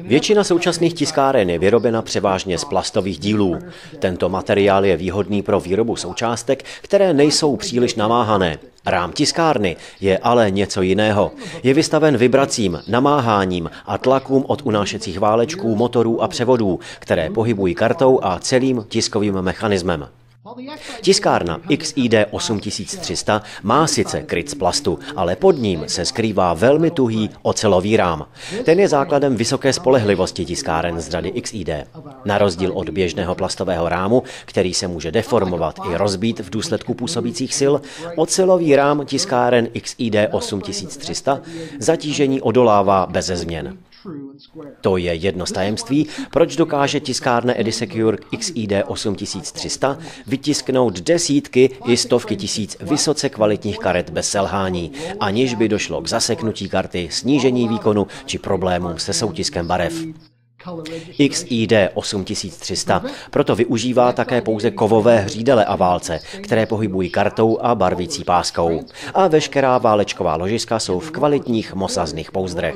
Většina současných tiskáren je vyrobena převážně z plastových dílů. Tento materiál je výhodný pro výrobu součástek, které nejsou příliš namáhané. Rám tiskárny je ale něco jiného. Je vystaven vibracím, namáháním a tlakům od unášecích válečků, motorů a převodů, které pohybují kartou a celým tiskovým mechanismem. Tiskárna XID 8300 má sice kryt z plastu, ale pod ním se skrývá velmi tuhý ocelový rám. Ten je základem vysoké spolehlivosti tiskáren z řady XID. Na rozdíl od běžného plastového rámu, který se může deformovat i rozbít v důsledku působících sil, ocelový rám tiskáren XID 8300 zatížení odolává beze změn. To je jedno z tajemství, proč dokáže tiskárna Edisecure XID 8300 vytisknout desítky i stovky tisíc vysoce kvalitních karet bez selhání, aniž by došlo k zaseknutí karty, snížení výkonu či problémům se soutiskem barev. XID 8300 proto využívá také pouze kovové hřídele a válce, které pohybují kartou a barvící páskou. A veškerá válečková ložiska jsou v kvalitních mosazných pouzdrech.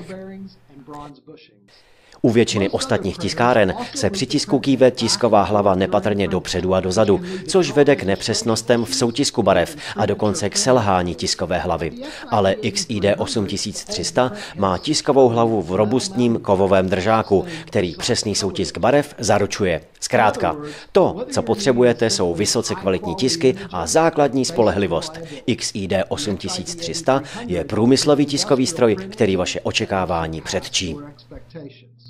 U většiny ostatních tiskáren se při tisku kýve tisková hlava nepatrně dopředu a dozadu, což vede k nepřesnostem v soutisku barev a dokonce k selhání tiskové hlavy. Ale XID 8300 má tiskovou hlavu v robustním kovovém držáku, který přesný soutisk barev zaručuje. Zkrátka, to, co potřebujete, jsou vysoce kvalitní tisky a základní spolehlivost. XID 8300 je průmyslový tiskový stroj, který vaše očekávání předčí.